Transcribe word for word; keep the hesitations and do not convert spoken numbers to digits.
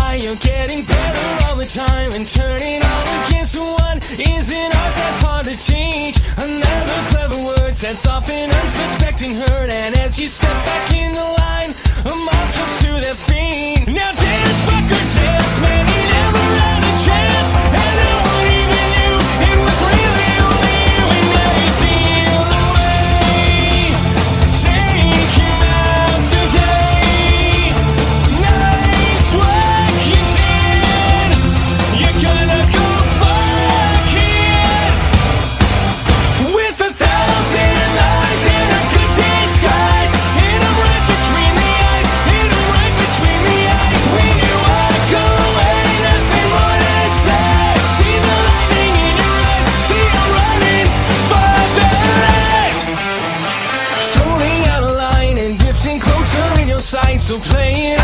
why you're getting better all the time, and turning all against one is an art that's hard to teach. Another clever word sets off an unsuspecting hurt, and as you step back in the line, a mob jumps to their feet. Now dance, fucker, dance, man, he never had a chance, and no one even knew it was really only you, and now you steal away. Take him out today. Nice work you did. You're gonna go fuck it. With a thousand lies and a good disguise, hit him right between the eyes, hit him right between the eyes. When you walk away, nothing more to say. See the lightning in your eyes, see you running for the light. Strolling out of line and drifting closer in your sight, so play it